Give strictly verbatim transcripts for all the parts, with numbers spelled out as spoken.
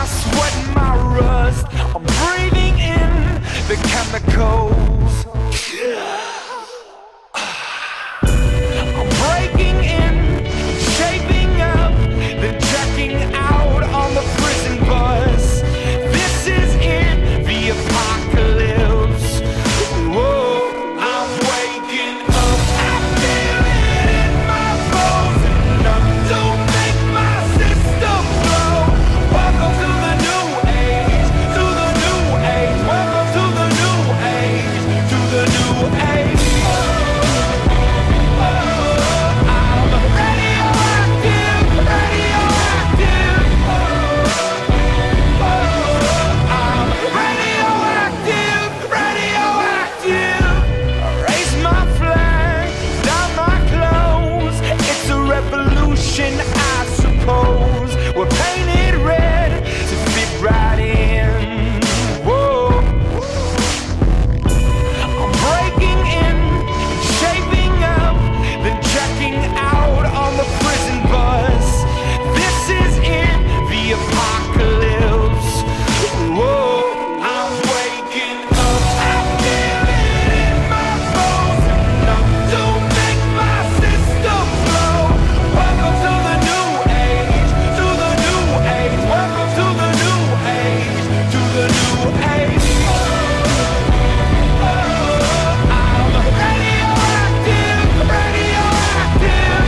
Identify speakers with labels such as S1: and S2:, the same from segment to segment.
S1: my sweat and my rust. I'm breathing in the chemicals. I'm breaking in, shaping up, then checking out on the prison bus. This is it, the apocalypse. Whoa, I'm waking up, I feel it in my bones. Enough to make my system blow. Welcome to the new age, to the new age. Welcome to the new age, to the new age. I suppose we're painted red to fit right in. Whoa, I'm breaking in, shaping up, then checking out on the prison bus. This is it, the apocalypse. Whoa, I'm waking up, I feel it in my bones. Enough to make my system blow. Welcome to the new age, to the new age. Welcome to the new age, to the new age. I'm radioactive, radioactive.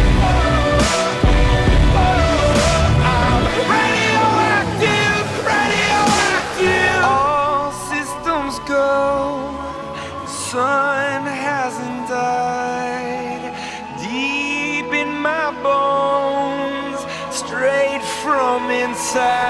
S1: I'm radioactive, radioactive. All systems go, the sun hasn't died. Deep in my bones, straight from inside.